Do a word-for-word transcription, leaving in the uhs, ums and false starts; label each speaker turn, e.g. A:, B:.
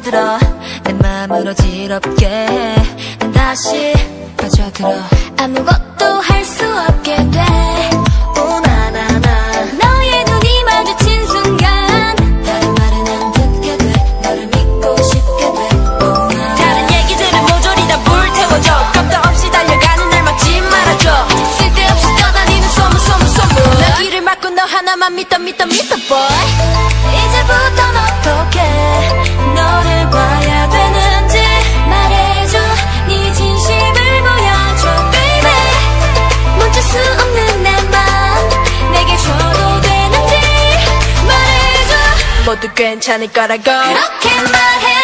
A: 빠져들어 내 맘을 어지럽게 해 난 다시 빠져들어 아무것도 할 수 없게 돼 오나나나 너의 눈이 마주친 순간 다른 말은 안 듣게 돼 너를 믿고 싶게 돼 오나나나 다른 얘기들은 모조리 다 불태워줘 겁도 없이 달려가는 날 막지 말아줘 쓸데없이 떠다니는 소문 소문 소문 나 길을 막고 너 하나만 믿어 믿어 믿어 boy 이제부턴 어떻게 너를 봐야 되는지 말해줘 네 진심을 보여줘 baby 멈출 수 없는 내 맘 내게 줘도 되는지 말해줘 모두 괜찮을 거라고 그렇게 말해